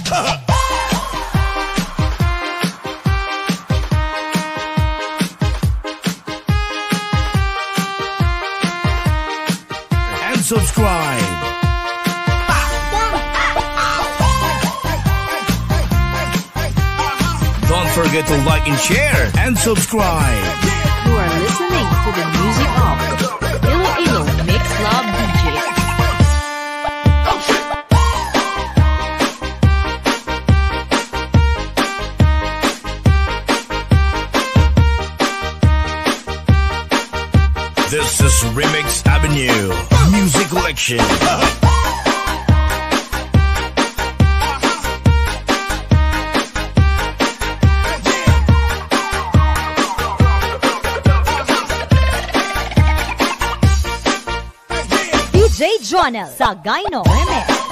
And subscribe. Don't forget to like and share and subscribe. You are listening to the music of Iloilo Mix Love DJ. This is Remix Avenue Music Collection. DJ Jonel Sagayno Remix.